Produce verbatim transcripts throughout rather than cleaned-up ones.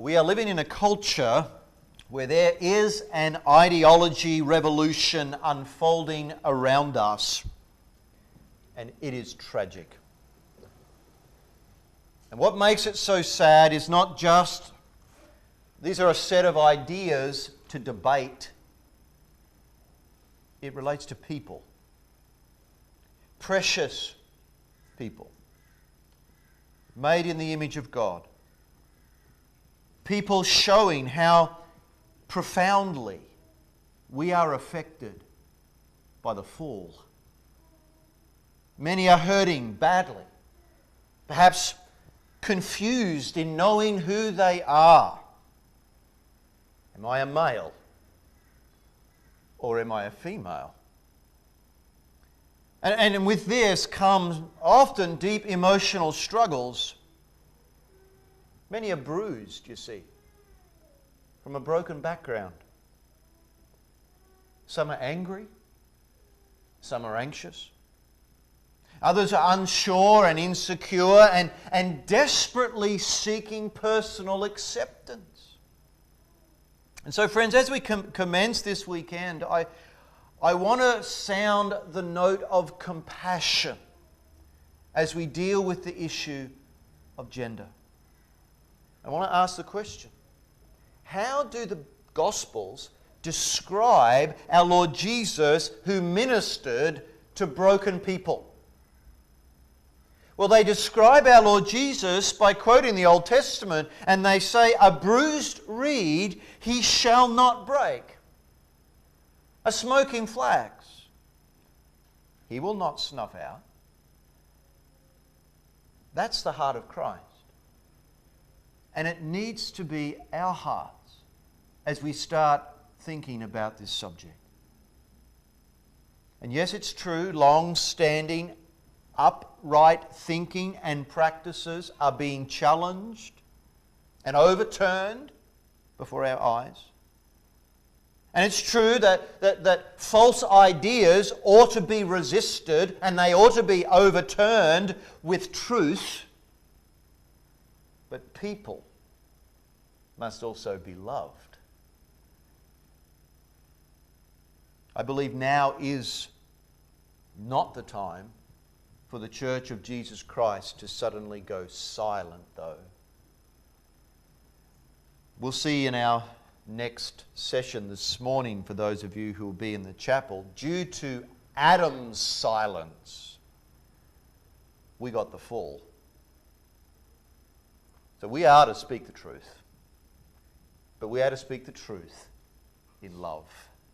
We are living in a culture where there is an ideology revolution unfolding around us, and it is tragic. And what makes it so sad is not just these are a set of ideas to debate. It relates to people. Precious people. Made in the image of God. People showing how profoundly we are affected by the fall. Many are hurting badly, perhaps confused in knowing who they are. Am I a male or am I a female? And, and with this comes often deep emotional struggles. Many are bruised, you see, from a broken background. Some are angry. Some are anxious. Others are unsure and insecure and, and desperately seeking personal acceptance. And so, friends, as we com- commence this weekend, I, I want to sound the note of compassion as we deal with the issue of gender. I want to ask the question, how do the Gospels describe our Lord Jesus who ministered to broken people? Well, they describe our Lord Jesus by quoting the Old Testament, and they say, "A bruised reed he shall not break. A smoking flax he will not snuff out." That's the heart of Christ. And it needs to be our hearts as we start thinking about this subject. And yes, it's true, long-standing, upright thinking and practices are being challenged and overturned before our eyes. And it's true that, that, that false ideas ought to be resisted and they ought to be overturned with truth. But people must also be loved. I believe now is not the time for the Church of Jesus Christ to suddenly go silent, though. We'll see in our next session this morning, for those of you who will be in the chapel, due to Adam's silence, we got the fall. So we are to speak the truth, but we are to speak the truth in love.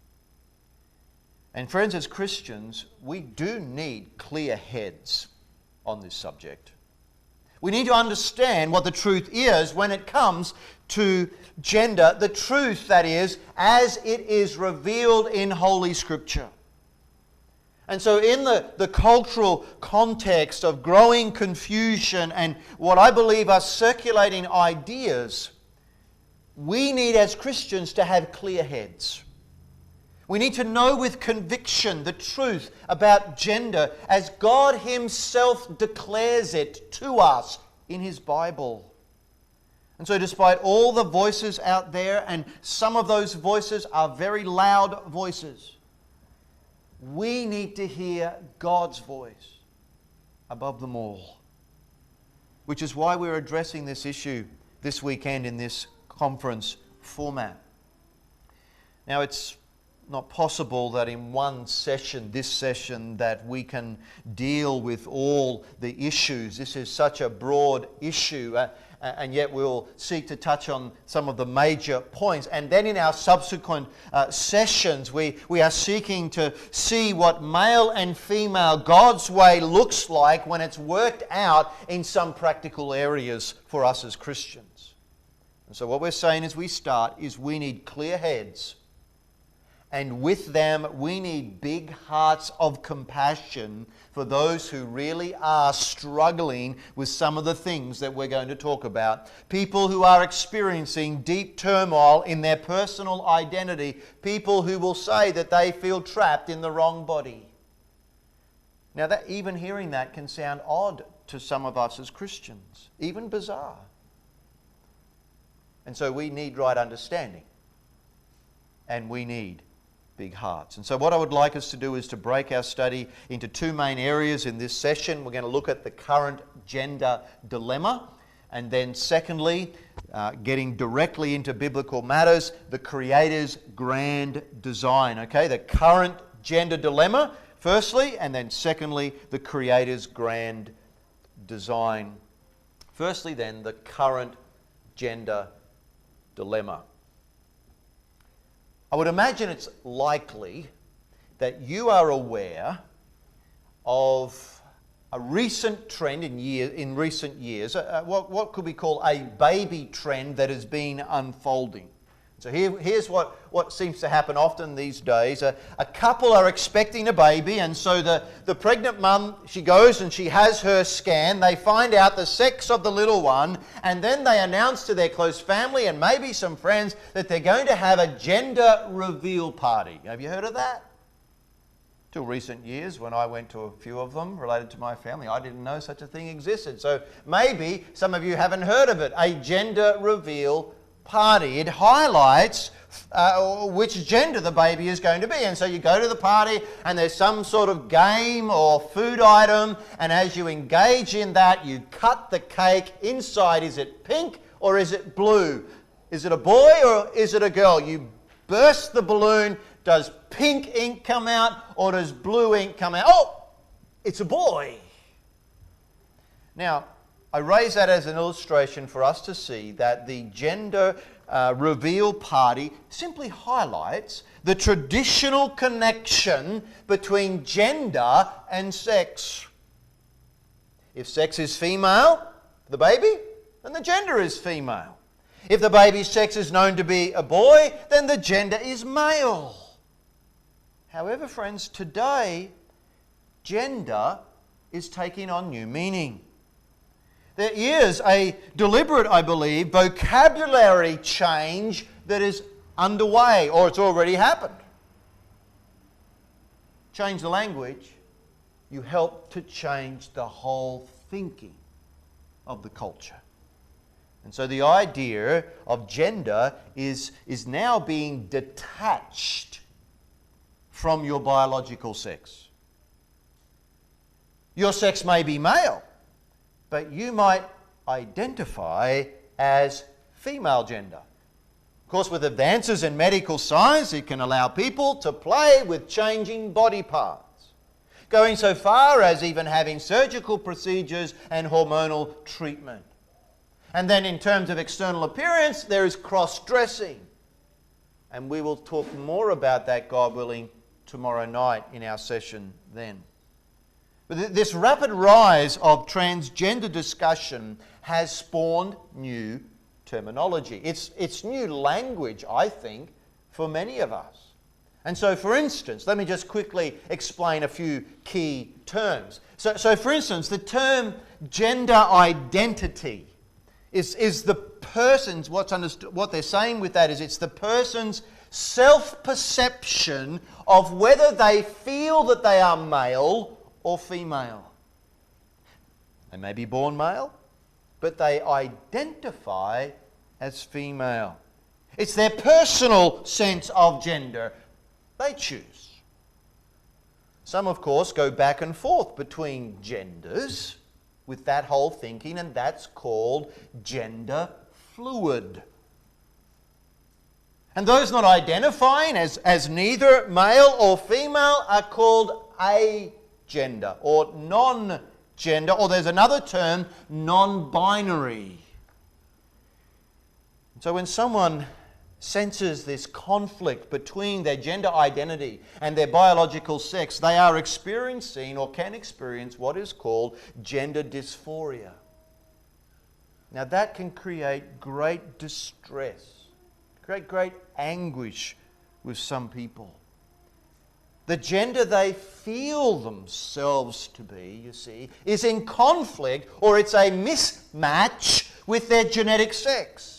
And friends, as Christians, we do need clear heads on this subject. We need to understand what the truth is when it comes to gender, the truth, that is, as it is revealed in Holy Scripture. And so in the, the cultural context of growing confusion and what I believe are circulating ideas, we need as Christians to have clear heads. We need to know with conviction the truth about gender as God Himself declares it to us in His Bible. And so despite all the voices out there, and some of those voices are very loud voices, we need to hear God's voice above them all. Which is why we're addressing this issue this weekend in this conference format. Now, it's not possible that in one session, this session, that we can deal with all the issues. This is such a broad issue, uh, and yet we'll seek to touch on some of the major points. And then in our subsequent uh, sessions, we, we are seeking to see what male and female God's way looks like when it's worked out in some practical areas for us as Christians. And so what we're saying as we start is we need clear heads. And with them, we need big hearts of compassion for those who really are struggling with some of the things that we're going to talk about. People who are experiencing deep turmoil in their personal identity. People who will say that they feel trapped in the wrong body. Now, that, even hearing that can sound odd to some of us as Christians, even bizarre. And so we need right understanding. And we need big hearts. And so what I would like us to do is to break our study into two main areas in this session. We're going to look at the current gender dilemma. And then secondly, uh, getting directly into biblical matters, the Creator's grand design. Okay, the current gender dilemma, firstly, and then secondly, the Creator's grand design. Firstly, then, the current gender dilemma. I would imagine it's likely that you are aware of a recent trend in year, in recent years, uh, what, what could we call a baby trend that has been unfolding. So here, here's what, what seems to happen often these days. A, a couple are expecting a baby, and so the, the pregnant mum, she goes and she has her scan. They find out the sex of the little one, and then they announce to their close family and maybe some friends that they're going to have a gender reveal party. Have you heard of that? Till recent years, when I went to a few of them related to my family, I didn't know such a thing existed. So maybe some of you haven't heard of it, a gender reveal party. It highlights uh, which gender the baby is going to be. And so you go to the party and there's some sort of game or food item, and as you engage in that, you cut the cake. Inside, is it pink or is it blue? Is it a boy or is it a girl? You burst the balloon. Does pink ink come out or does blue ink come out? Oh, it's a boy. Now, I raise that as an illustration for us to see that the gender uh, reveal party simply highlights the traditional connection between gender and sex. If sex is female, the baby, then the gender is female. If the baby's sex is known to be a boy, then the gender is male. However, friends, today, gender is taking on new meaning. There is a deliberate, I believe, vocabulary change that is underway, or it's already happened. Change the language, you help to change the whole thinking of the culture. And so the idea of gender is, is now being detached from your biological sex. Your sex may be male, but you might identify as female gender. Of course, with advances in medical science, it can allow people to play with changing body parts, going so far as even having surgical procedures and hormonal treatment. And then in terms of external appearance, there is cross-dressing. And we will talk more about that, God willing, tomorrow night in our session then. But this rapid rise of transgender discussion has spawned new terminology. It's, it's new language, I think, for many of us. And so, for instance, let me just quickly explain a few key terms. So, so for instance, the term gender identity is, is the person's, what's understood, what they're saying with that is it's the person's self-perception of whether they feel that they are male or female. They may be born male, but they identify as female. It's their personal sense of gender. They choose. Some, of course, go back and forth between genders with that whole thinking, and that's called gender fluid. And those not identifying as, as neither male or female are called agender or non-gender, or there's another term, non-binary. So when someone senses this conflict between their gender identity and their biological sex, they are experiencing or can experience what is called gender dysphoria. Now that can create great distress, create great anguish with some people. The gender they feel themselves to be, you see, is in conflict, or it's a mismatch with their genetic sex.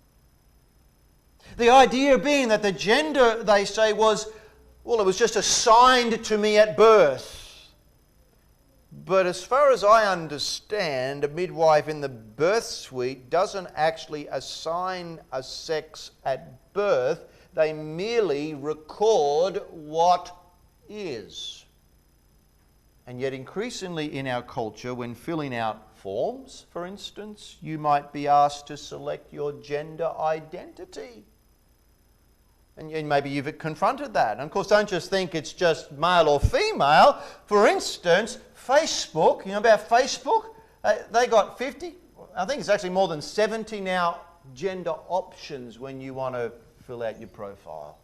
The idea being that the gender, they say, was, well, it was just assigned to me at birth. But as far as I understand, a midwife in the birth suite doesn't actually assign a sex at birth. They merely record what is. And yet increasingly in our culture, when filling out forms, for instance, you might be asked to select your gender identity. And maybe you've confronted that. And of course, don't just think it's just male or female. For instance, Facebook, you know about Facebook? They got fifty, I think it's actually more than seventy now, gender options when you want to fill out your profile.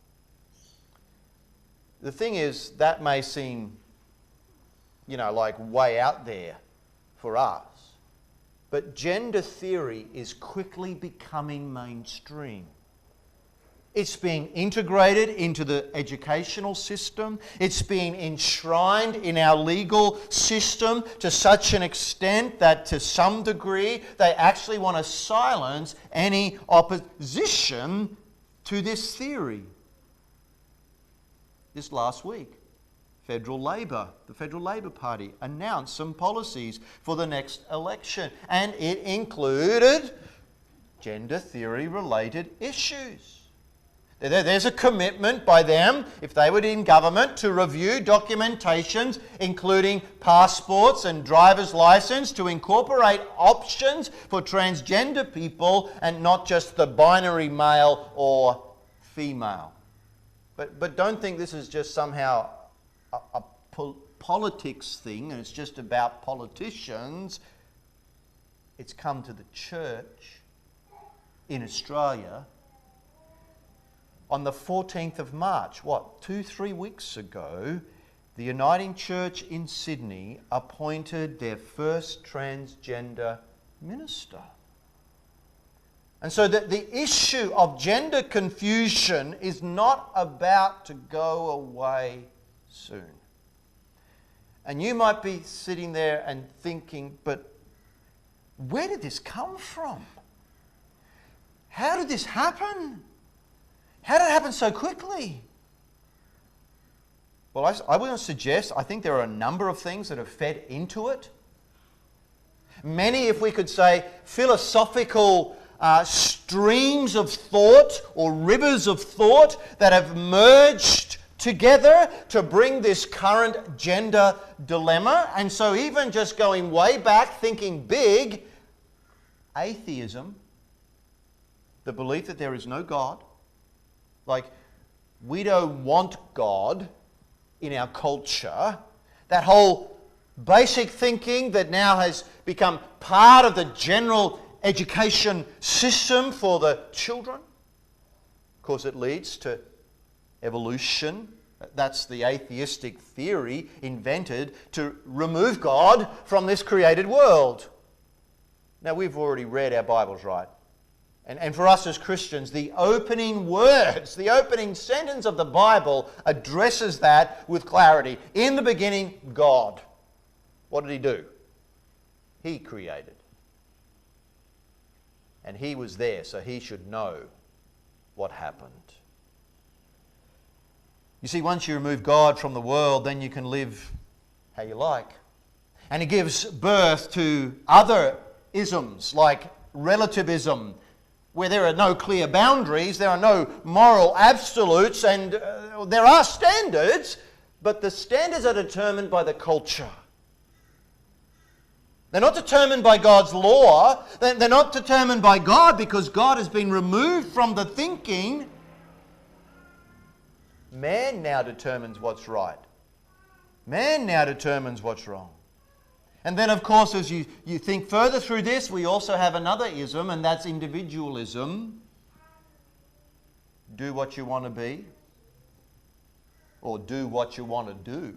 The thing is, that may seem, you know, like way out there for us. But gender theory is quickly becoming mainstream. It's being integrated into the educational system. It's being enshrined in our legal system to such an extent that to some degree they actually want to silence any opposition to this theory. This last week, Federal Labor, the Federal Labor Party announced some policies for the next election, and it included gender theory related issues. There's a commitment by them, if they were in government, to review documentations, including passports and driver's license, to incorporate options for transgender people and not just the binary male or female. But, but don't think this is just somehow a, a pol- politics thing and it's just about politicians. It's come to the church in Australia. On the fourteenth of March, what, two, three weeks ago, the Uniting Church in Sydney appointed their first transgender minister. And so that the issue of gender confusion is not about to go away soon. And you might be sitting there and thinking, but where did this come from? How did this happen? How did it happen so quickly? Well, I, I will suggest, I think there are a number of things that have fed into it. Many, if we could say, philosophical uh, streams of thought or rivers of thought that have merged together to bring this current gender dilemma. And so even just going way back, thinking big, atheism, the belief that there is no God. Like, we don't want God in our culture. That whole basic thinking that now has become part of the general education system for the children. Of course, it leads to evolution. That's the atheistic theory invented to remove God from this created world. Now, we've already read our Bibles, right? And, and for us as Christians, the opening words, the opening sentence of the Bible addresses that with clarity. In the beginning, God. What did He do? He created. And He was there, so He should know what happened. You see, once you remove God from the world, then you can live how you like. And it gives birth to other isms like relativism, where there are no clear boundaries, there are no moral absolutes, and uh, there are standards, but the standards are determined by the culture. They're not determined by God's law. They're not determined by God because God has been removed from the thinking. Man now determines what's right. Man now determines what's wrong. And then, of course, as you, you think further through this, we also have another ism, and that's individualism. Do what you want to be, or do what you want to do.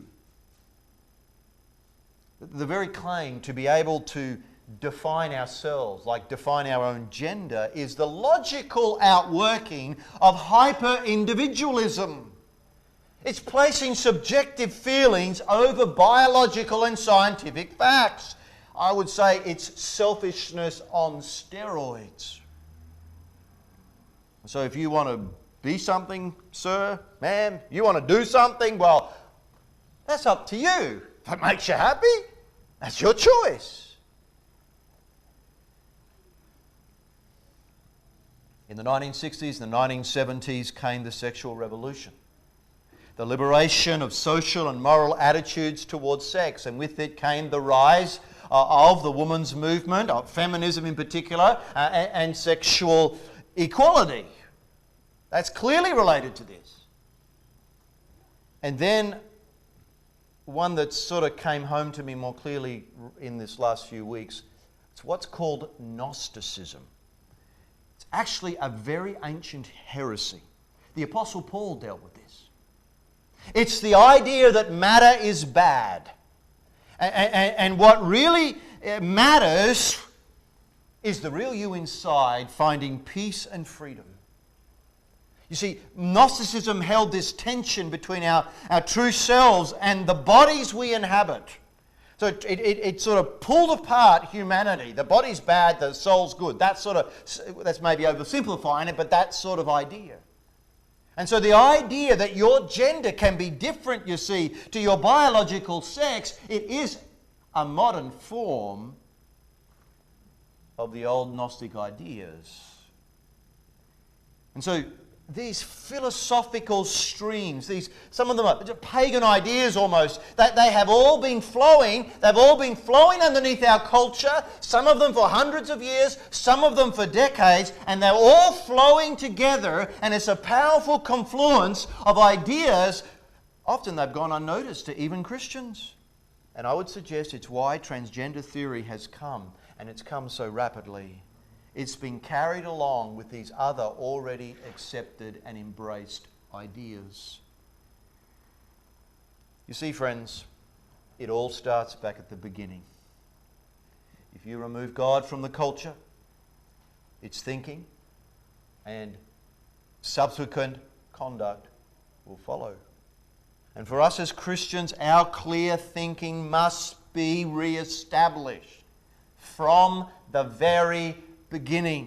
The very claim to be able to define ourselves, like define our own gender, is the logical outworking of hyper-individualism. It's placing subjective feelings over biological and scientific facts. I would say it's selfishness on steroids. So if you want to be something, sir, ma'am, you want to do something, well, that's up to you. If it makes you happy, That's your choice. In the nineteen sixties and the nineteen seventies came the sexual revolution. The liberation of social and moral attitudes towards sex, and with it came the rise uh, of the women's movement, of feminism in particular, uh, and, and sexual equality. That's clearly related to this. And then one that sort of came home to me more clearly in this last few weeks, it's what's called Gnosticism. It's actually a very ancient heresy. The Apostle Paul dealt with this. It's the idea that matter is bad. And, and, and what really matters is the real you inside finding peace and freedom. You see, Gnosticism held this tension between our, our true selves and the bodies we inhabit. So it, it, it sort of pulled apart humanity. The body's bad, the soul's good. That's sort of, that's maybe oversimplifying it, but that sort of idea. And so the idea that your gender can be different, you see, to your biological sex, it is a modern form of the old Gnostic ideas. And so these philosophical streams, these some of them are pagan ideas almost, that they have all been flowing, they've all been flowing underneath our culture, some of them for hundreds of years, some of them for decades, and they're all flowing together, and it's a powerful confluence of ideas. Often they've gone unnoticed to even Christians. And I would suggest it's why transgender theory has come, and it's come so rapidly. It's been carried along with these other already accepted and embraced ideas. You see, friends, it all starts back at the beginning. If you remove God from the culture, its thinking and subsequent conduct will follow. And for us as Christians, our clear thinking must be re-established from the very beginning.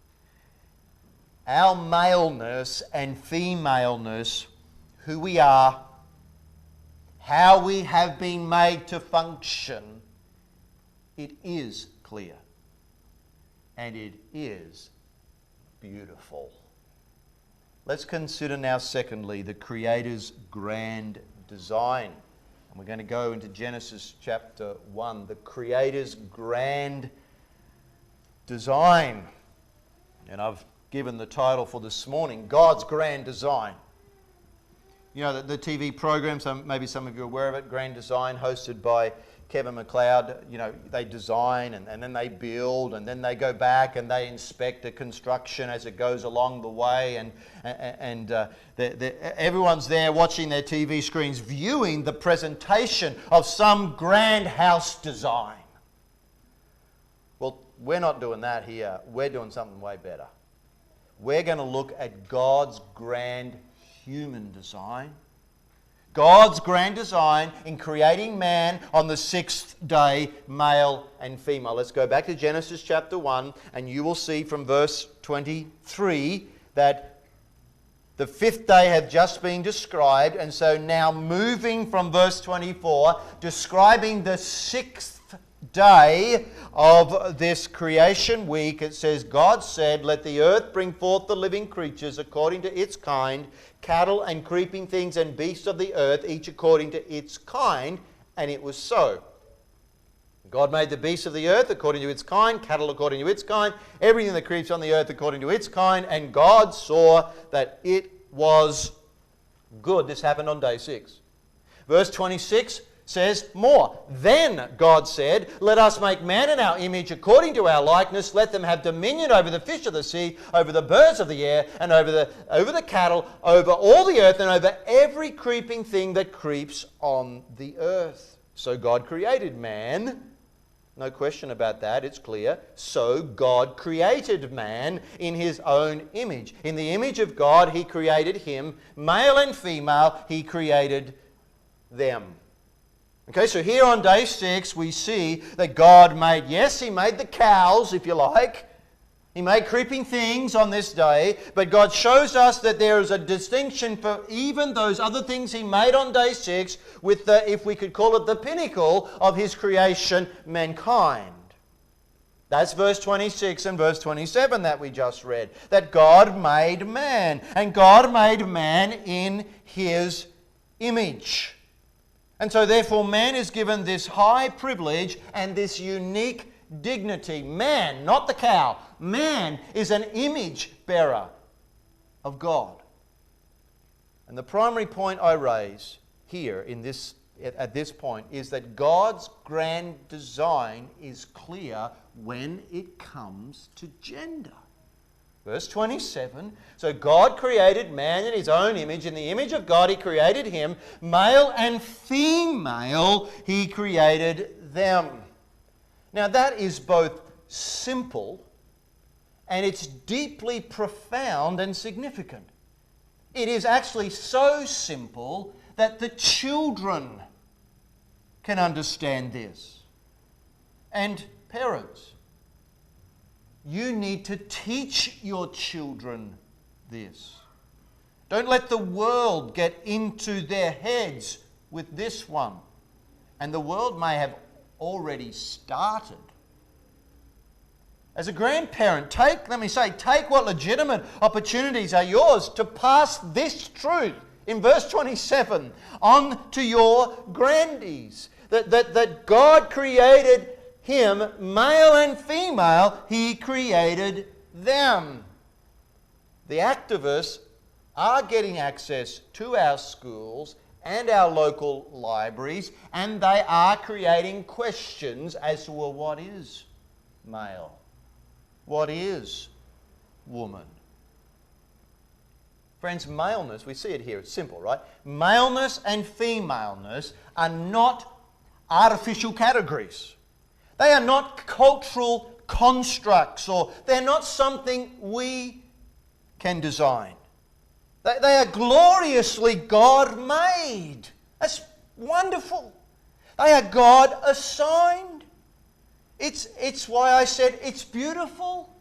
Our maleness and femaleness, who we are, how we have been made to function, it is clear. And it is beautiful. Let's consider now, secondly, the Creator's grand design. And we're going to go into Genesis chapter one, the Creator's grand design. And I've given the title for this morning, God's Grand Design. You know, the, the T V program, some, maybe some of you are aware of it, Grand Design, hosted by Kevin MacLeod. You know, they design and, and then they build and then they go back and they inspect the construction as it goes along the way. And, and uh, they're, they're, everyone's there watching their T V screens, viewing the presentation of some grand house design. Well, we're not doing that here. We're doing something way better. We're going to look at God's grand human design. God's grand design in creating man on the sixth day, male and female. Let's go back to Genesis chapter one, and you will see from verse twenty-three that the fifth day had just been described, and so now moving from verse twenty-four, describing the sixth day of this creation week, it says, God said, let the earth bring forth the living creatures according to its kind, cattle and creeping things and beasts of the earth, each according to its kind. And it was so. God made the beasts of the earth according to its kind, cattle according to its kind, everything that creeps on the earth according to its kind. And God saw that it was good. This happened on day six. Verse twenty-six says more. Then God said, let us make man in our image according to our likeness. Let them have dominion over the fish of the sea, over the birds of the air, and over the, over the cattle, over all the earth, and over every creeping thing that creeps on the earth. So God created man. No question about that, it's clear. So God created man in his own image. In the image of God, he created him. Male and female, he created them. Okay, so here on day six, we see that God made, yes, he made the cows, if you like. He He made creeping things on this day, but God shows us that there is a distinction for even those other things He made on day six with the, if we could call it the pinnacle of His creation, mankind. That's verse twenty-six and verse twenty-seven that we just read. That God made man, and God made man in His image. And so therefore man is given this high privilege and this unique dignity. Man, not the cow. Man is an image bearer of God. And the primary point I raise here in this, at this point is that God's grand design is clear when it comes to gender. Verse twenty-seven, so God created man in His own image. In the image of God He created him. Male and female He created them. Now that is both simple and it's deeply profound and significant. It is actually so simple that the children can understand this. And parents, you need to teach your children this. Don't let the world get into their heads with this one. And the world may have already started. As a grandparent, take, let me say, take what legitimate opportunities are yours to pass this truth in verse twenty-seven on to your grandies. That, that, that God created him, male and female, He created them. The activists are getting access to our schools and our local libraries, and they are creating questions as to, well, what is male? What is woman? Friends, maleness, we see it here, it's simple, right? Maleness and femaleness are not artificial categories. They are not cultural constructs, or they're not something we can design. They, they are gloriously God-made. That's wonderful. They are God-assigned. It's, it's why I said it's beautiful.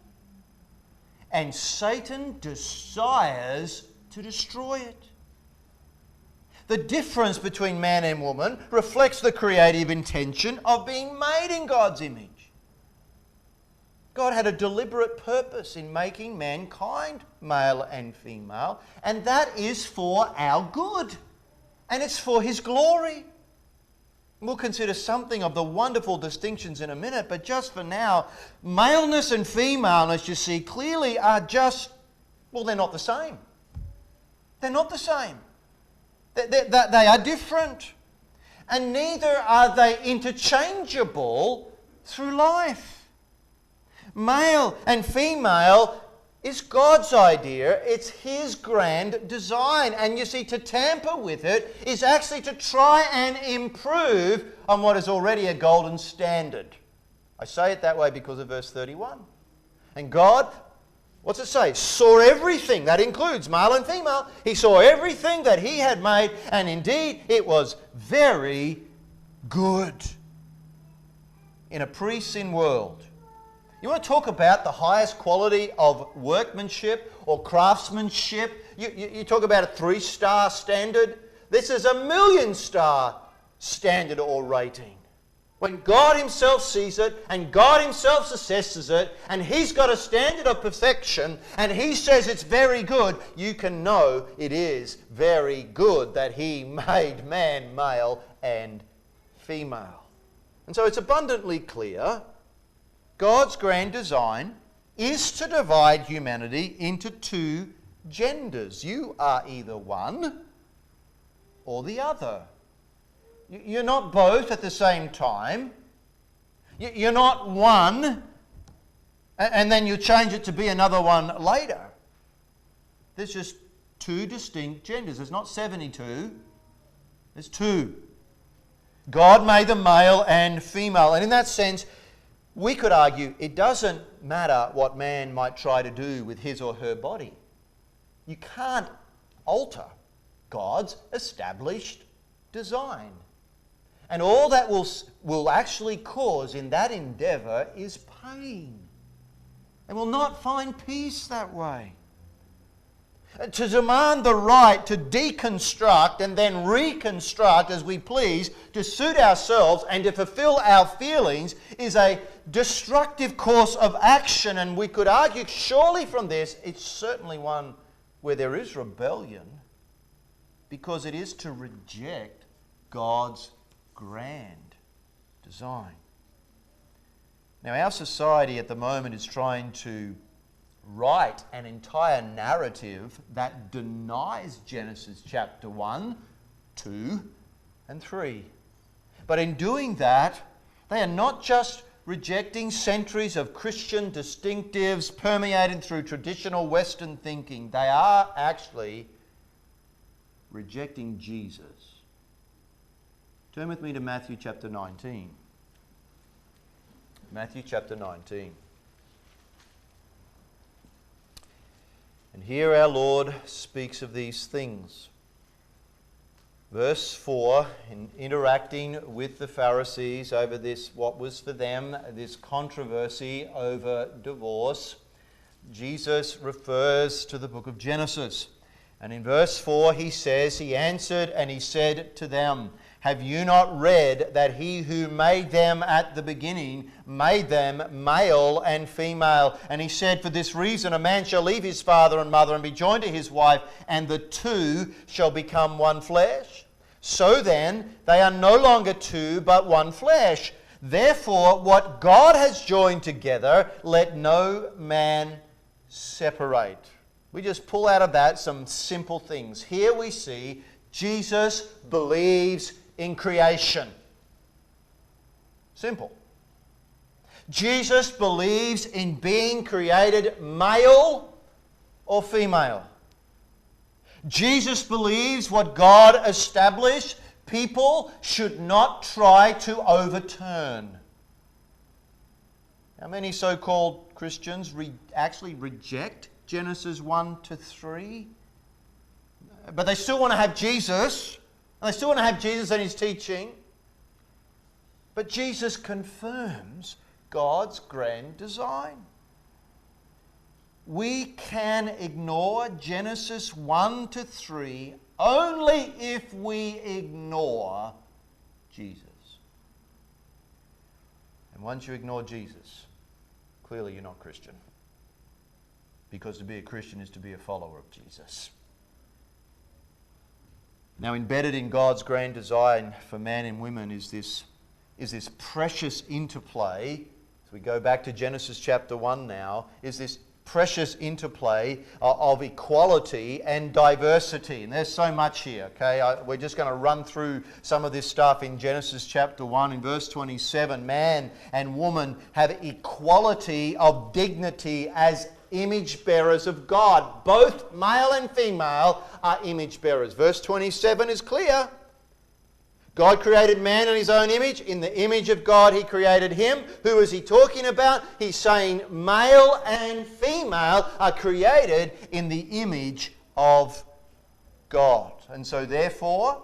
And Satan desires to destroy it. The difference between man and woman reflects the creative intention of being made in God's image. God had a deliberate purpose in making mankind male and female, and that is for our good, and it's for His glory. We'll consider something of the wonderful distinctions in a minute, but just for now, maleness and femaleness, you see, clearly are just, well, they're not the same. They're not the same. They, they, they are different. And neither are they interchangeable through life. Male and female is God's idea. It's His grand design. And you see, to tamper with it is actually to try and improve on what is already a golden standard. I say it that way because of verse thirty-one. And God, what's it say? Saw everything. That includes male and female. He saw everything that He had made, and indeed it was very good. In a pre-sin world, you want to talk about the highest quality of workmanship or craftsmanship? You, you, you talk about a three-star standard. This is a million-star standard or rating. When God Himself sees it and God Himself assesses it and He's got a standard of perfection and He says it's very good, you can know it is very good that He made man male and female. And so it's abundantly clear God's grand design is to divide humanity into two genders. You are either one or the other. You're not both at the same time. You're not one and then you change it to be another one later. There's just two distinct genders. There's not seventy-two. There's two. God made them male and female. And in that sense, we could argue it doesn't matter what man might try to do with his or her body. You can't alter God's established design. And all that will, will actually cause in that endeavour is pain. They will not find peace that way. To demand the right to deconstruct and then reconstruct as we please to suit ourselves and to fulfill our feelings is a destructive course of action. And we could argue surely from this, it's certainly one where there is rebellion, because it is to reject God's grand design. Now, our society at the moment is trying to write an entire narrative that denies Genesis chapter one, two, and three. But in doing that, they are not just rejecting centuries of Christian distinctives permeated through traditional Western thinking. They are actually rejecting Jesus. Turn with me to Matthew chapter nineteen. Matthew chapter nineteen. And here our Lord speaks of these things. Verse four, in interacting with the Pharisees over this, what was for them this controversy over divorce, Jesus refers to the book of Genesis. And in verse four he says, He answered and He said to them, Have you not read that He who made them at the beginning made them male and female? And He said, For this reason a man shall leave his father and mother and be joined to his wife, and the two shall become one flesh. So then they are no longer two, but one flesh. Therefore what God has joined together, let no man separate. We just pull out of that some simple things. Here we see Jesus believes in creation. Simple. Jesus believes in being created male or female. Jesus believes what God established, people should not try to overturn. How many so-called Christians re- actually reject Genesis one to three? But they still want to have Jesus. And they still want to have Jesus and His teaching. But Jesus confirms God's grand design. We can ignore Genesis one to three only if we ignore Jesus. And once you ignore Jesus, clearly you're not Christian. Because to be a Christian is to be a follower of Jesus. Now, embedded in God's grand design for man and women is this, is this precious interplay. As we go back to Genesis chapter one now, is this precious interplay of equality and diversity. And there's so much here, okay? I, we're just going to run through some of this stuff in Genesis chapter one. In verse twenty-seven, man and woman have equality of dignity as image bearers of God. Both male and female are image bearers. Verse twenty-seven is clear. God created man in His own image. In the image of God He created him. Who is He talking about? He's saying male and female are created in the image of God. And so therefore,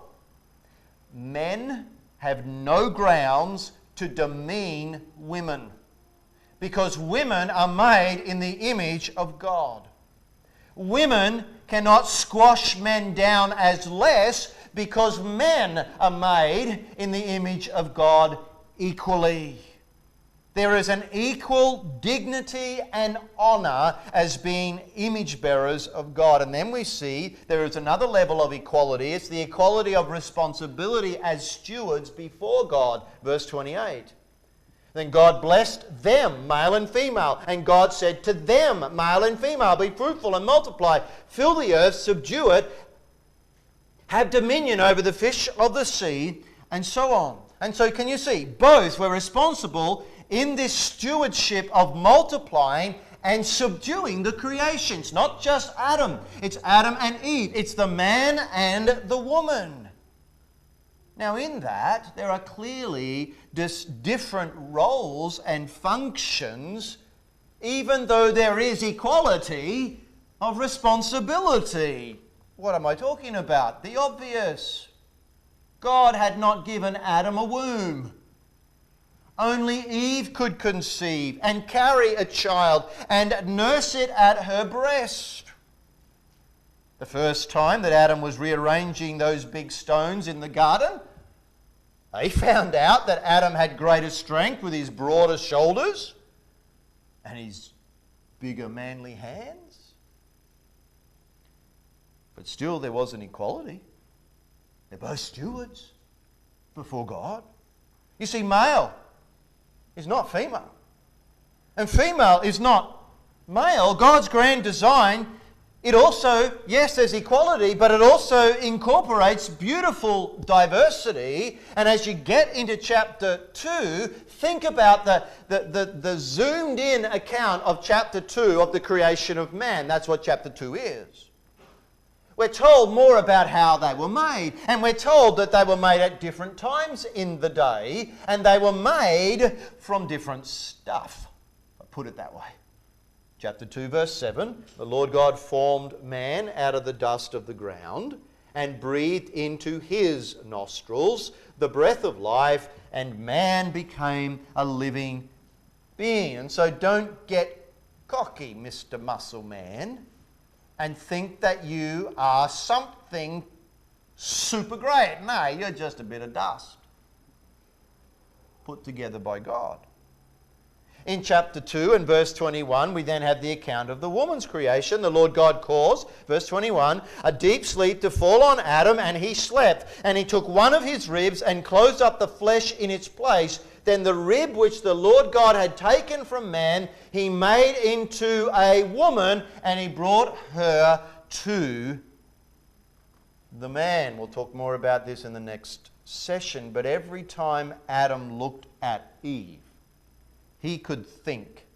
men have no grounds to demean women, because women are made in the image of God. Women cannot squash men down as less, because men are made in the image of God equally. There is an equal dignity and honor as being image bearers of God. And then we see there is another level of equality. It's the equality of responsibility as stewards before God. Verse twenty-eight. Then God blessed them, male and female. And God said to them, male and female, be fruitful and multiply, fill the earth, subdue it, have dominion over the fish of the sea, and so on. And so can you see, both were responsible in this stewardship of multiplying and subduing the creations. Not just Adam. It's Adam and Eve. It's the man and the woman. Now in that, there are clearly dis- different roles and functions, even though there is equality of responsibility. What am I talking about? The obvious. God had not given Adam a womb. Only Eve could conceive and carry a child and nurse it at her breast. The first time that Adam was rearranging those big stones in the garden, they found out that Adam had greater strength with his broader shoulders and his bigger manly hands. But still there was an equality. They're both stewards before God. You see, male is not female. And female is not male. God's grand design, it also, yes, there's equality, but it also incorporates beautiful diversity. And as you get into chapter two, think about the, the, the, the zoomed in account of chapter two of the creation of man. That's what chapter two is. We're told more about how they were made, and we're told that they were made at different times in the day, and they were made from different stuff. I'll put it that way. Chapter two, verse seven, the Lord God formed man out of the dust of the ground and breathed into his nostrils the breath of life, and man became a living being. And so don't get cocky, Mister Muscle Man, and think that you are something super great. No, you're just a bit of dust put together by God. In chapter two and verse twenty-one, we then have the account of the woman's creation. The Lord God caused, verse twenty-one, a deep sleep to fall on Adam, and he slept. And he took one of his ribs and closed up the flesh in its place. Then the rib which the Lord God had taken from man, he made into a woman, and he brought her to the man. We'll talk more about this in the next session. But every time Adam looked at Eve, he could think,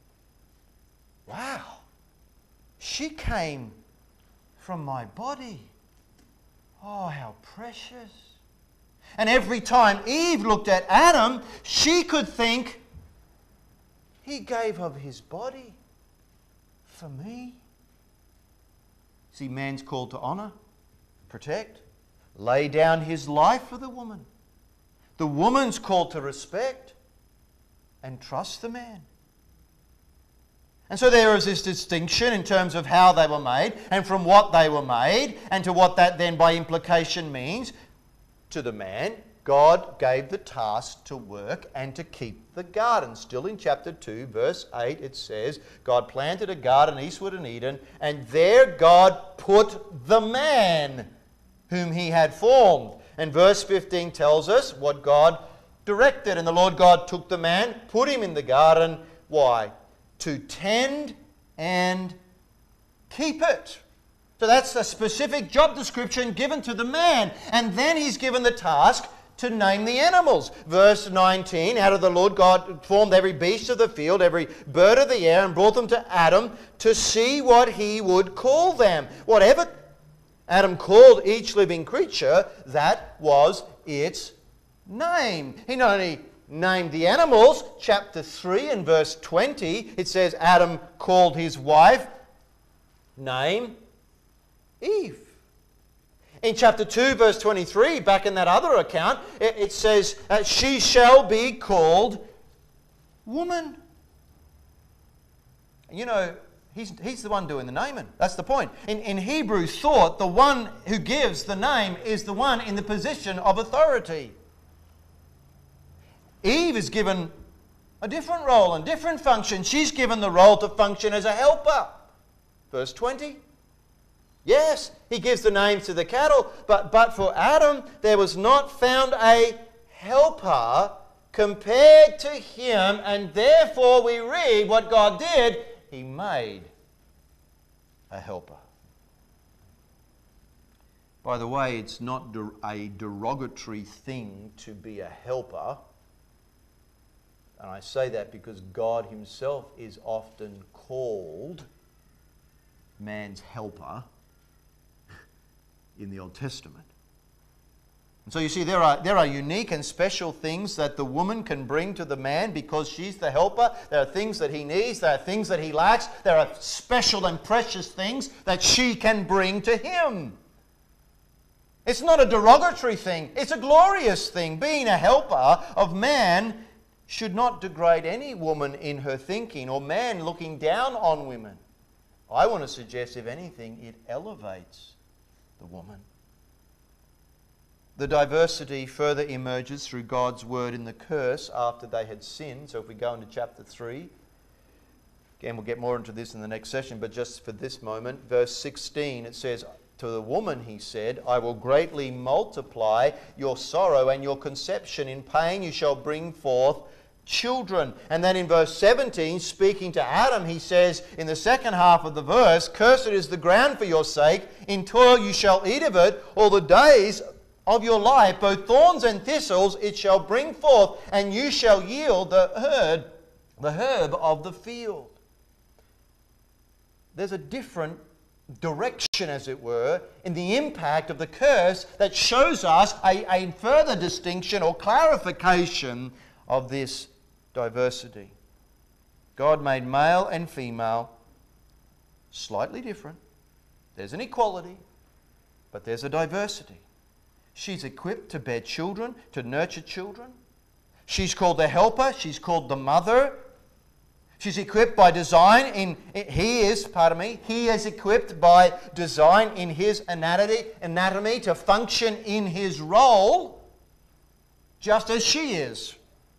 wow, she came from my body. Oh, how precious. And every time Eve looked at Adam, she could think, he gave of his body for me. See, man's called to honour, protect, lay down his life for the woman. The woman's called to respect and trust the man. And so there is this distinction in terms of how they were made and from what they were made, and to what that then by implication means. To the man, God gave the task to work and to keep the garden. Still in chapter two, verse eight, it says, God planted a garden eastward in Eden, and there God put the man whom he had formed. And verse fifteen tells us what God directed. And the Lord God took the man, put him in the garden. Why? To tend and keep it. So that's the specific job description given to the man. And then he's given the task to name the animals. Verse nineteen, out of the Lord God formed every beast of the field, every bird of the air, and brought them to Adam to see what he would call them. Whatever Adam called each living creature, that was its name. He not only named the animals, chapter three and verse twenty, it says Adam called his wife, name, Eve. In chapter two, verse twenty-three, back in that other account, it, it says, uh, she shall be called woman. You know, he's, he's the one doing the naming. That's the point. In, in Hebrew thought, the one who gives the name is the one in the position of authority. Eve is given a different role and different function. She's given the role to function as a helper. Verse twenty. Yes, he gives the names to the cattle, but, but for Adam there was not found a helper compared to him, and therefore we read what God did. He made a helper. By the way, it's not a derogatory thing to be a helper. And I say that because God himself is often called man's helper in the Old Testament. And so you see, there are, there are unique and special things that the woman can bring to the man because she's the helper. There are things that he needs. There are things that he lacks. There are special and precious things that she can bring to him. It's not a derogatory thing. It's a glorious thing. Being a helper of man should not degrade any woman in her thinking or man looking down on women. I want to suggest, if anything, it elevates the woman. The diversity further emerges through God's word in the curse after they had sinned. So if we go into chapter three, again, we'll get more into this in the next session, but just for this moment, verse sixteen, it says, to the woman he said, I will greatly multiply your sorrow and your conception. In pain you shall bring forth children. And then in verse seventeen, speaking to Adam, he says in the second half of the verse, cursed is the ground for your sake, in toil you shall eat of it all the days of your life, both thorns and thistles it shall bring forth, and you shall yield the herb, the herb of the field. There's a different direction, as it were, in the impact of the curse that shows us a, a further distinction or clarification of this diversity. God made male and female slightly different. There's an equality, but there's a diversity. She's equipped to bear children, to nurture children. She's called the helper. She's called the mother. She's equipped by design in, he is, pardon me, he is equipped by design in his anatomy, anatomy to function in his role, just as she is.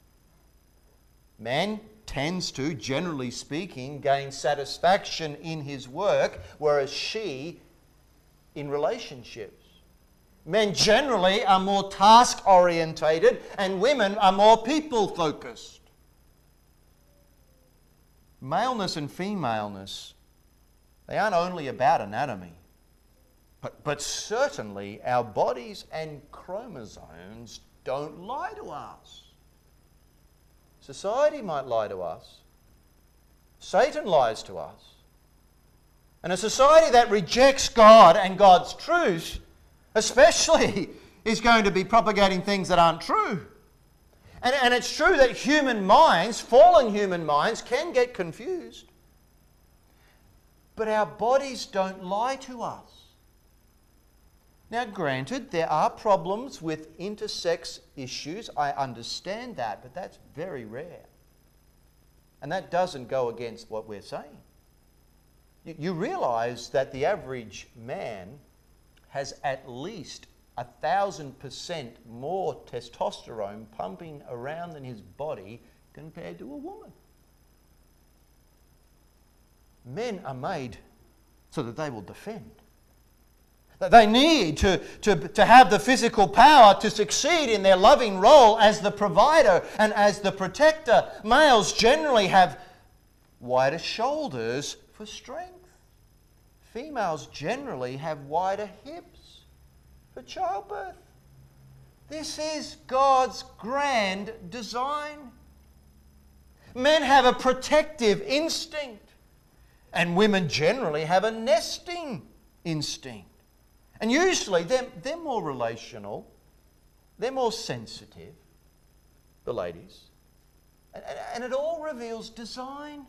Man tends to, generally speaking, gain satisfaction in his work, whereas she in relationships. Men generally are more task-orientated and women are more people-focused. Maleness and femaleness, they aren't only about anatomy, but, but certainly our bodies and chromosomes don't lie to us. Society might lie to us. Satan lies to us. And a society that rejects God and God's truth especially is going to be propagating things that aren't true. And, and it's true that human minds, fallen human minds, can get confused. But our bodies don't lie to us. Now, granted, there are problems with intersex issues. I understand that, but that's very rare. And that doesn't go against what we're saying. You, you realize that the average man has at least a thousand percent more testosterone pumping around in his body compared to a woman. Men are made so that they will defend. That they need to, to, to have the physical power to succeed in their loving role as the provider and as the protector. Males generally have wider shoulders for strength. Females generally have wider hips for childbirth. This is God's grand design. Men have a protective instinct, and women generally have a nesting instinct. And usually they're, they're more relational, they're more sensitive, the ladies. And, and, and it all reveals design.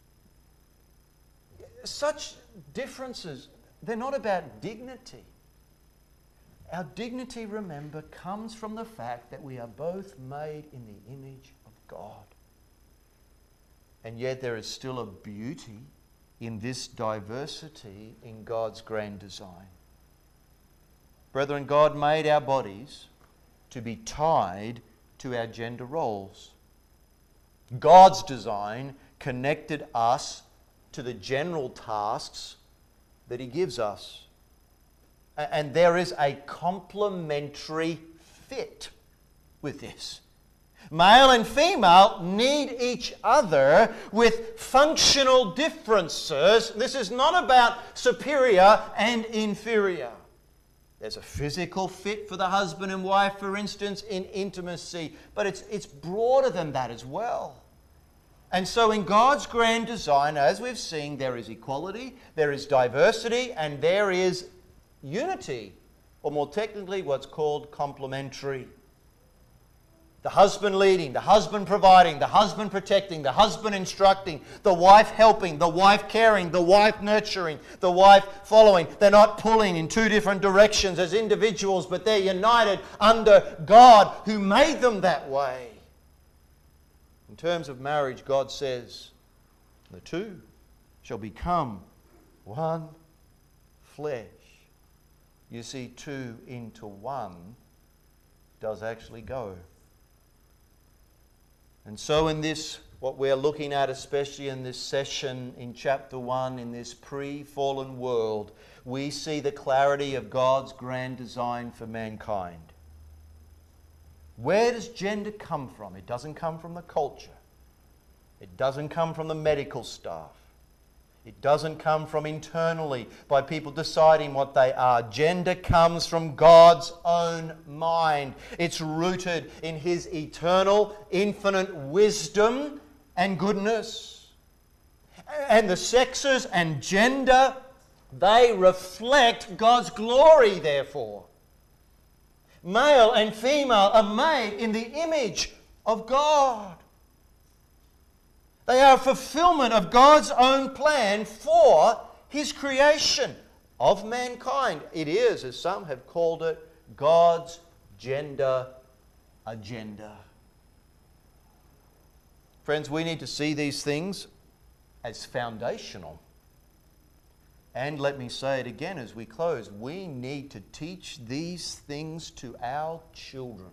Such differences, they're not about dignity. Our dignity, remember, comes from the fact that we are both made in the image of God. And yet there is still a beauty in this diversity in God's grand design. Brethren, God made our bodies to be tied to our gender roles. God's design connected us to the general tasks that He gives us. And there is a complementary fit with this. Male and female need each other with functional differences. This is not about superior and inferior. There's a physical fit for the husband and wife, for instance, in intimacy, but it's, it's broader than that as well. And so in God's grand design, as we've seen, there is equality, there is diversity, and there is unity, or more technically, what's called complementary. The husband leading, the husband providing, the husband protecting, the husband instructing, the wife helping, the wife caring, the wife nurturing, the wife following. They're not pulling in two different directions as individuals, but they're united under God who made them that way. In terms of marriage, God says, the two shall become one flesh. You see, two into one does actually go. And so in this, what we're looking at, especially in this session in chapter one, in this pre-fallen world, we see the clarity of God's grand design for mankind. Where does gender come from? It doesn't come from the culture. It doesn't come from the medical staff. It doesn't come from internally by people deciding what they are. Gender comes from God's own mind. It's rooted in His eternal, infinite wisdom and goodness. And the sexes and gender, they reflect God's glory, therefore. Male and female are made in the image of God. They are a fulfillment of God's own plan for His creation of mankind. It is, as some have called it, God's gender agenda. Friends, we need to see these things as foundational. And let me say it again as we close, we need to teach these things to our children.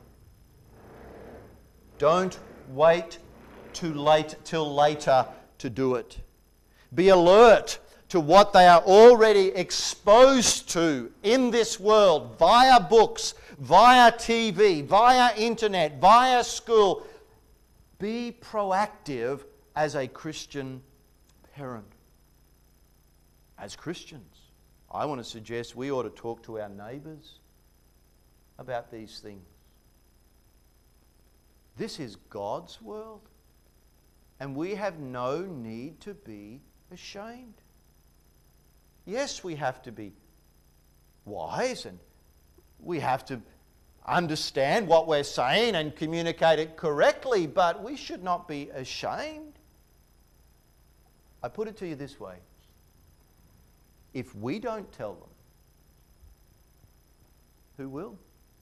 Don't wait too late till later to do it. Be alert to what they are already exposed to in this world via books, via T V, via internet, via school. Be proactive as a Christian parent. As Christians, I want to suggest we ought to talk to our neighbours about these things. This is God's world. And we have no need to be ashamed. Yes, we have to be wise and we have to understand what we're saying and communicate it correctly, but we should not be ashamed. I put it to you this way. If we don't tell them, who will?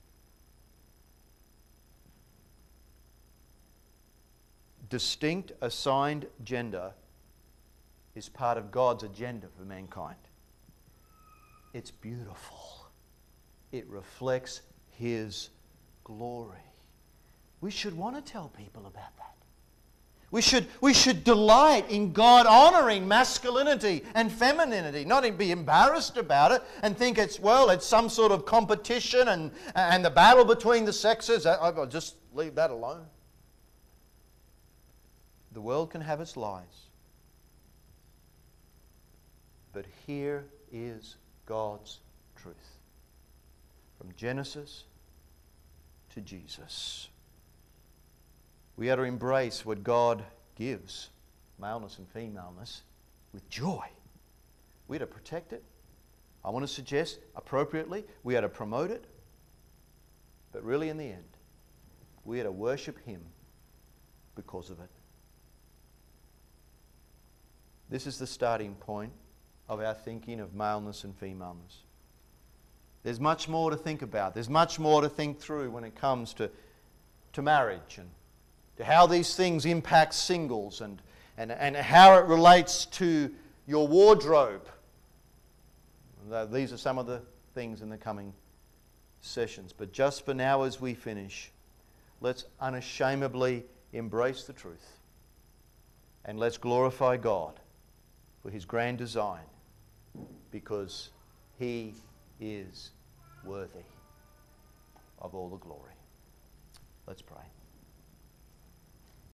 Distinct assigned gender is part of God's agenda for mankind. It's beautiful. It reflects His glory. We should want to tell people about that. We should, we should delight in God honouring masculinity and femininity, not be embarrassed about it and think it's, well, it's some sort of competition and, and the battle between the sexes. I'll just leave that alone. The world can have its lies. But here is God's truth. From Genesis to Jesus. We are to embrace what God gives, maleness and femaleness, with joy. We are to protect it. I want to suggest, appropriately, we are to promote it. But really in the end, we are to worship Him because of it. This is the starting point of our thinking of maleness and femaleness. There's much more to think about. There's much more to think through when it comes to, to marriage and to how these things impact singles and, and, and how it relates to your wardrobe. These are some of the things in the coming sessions. But just for now as we finish, let's unashamedly embrace the truth and let's glorify God for His grand design, because He is worthy of all the glory. Let's pray.